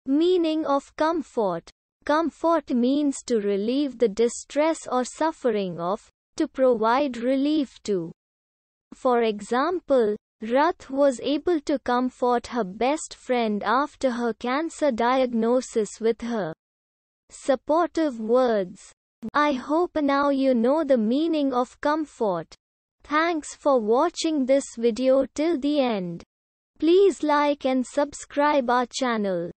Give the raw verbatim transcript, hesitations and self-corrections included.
Meaning of comfort. Comfort means to relieve the distress or suffering of, to provide relief to. For example, Ruth was able to comfort her best friend after her cancer diagnosis with her supportive words. I hope now you know the meaning of comfort. Thanks for watching this video till the end. Please like and subscribe our channel.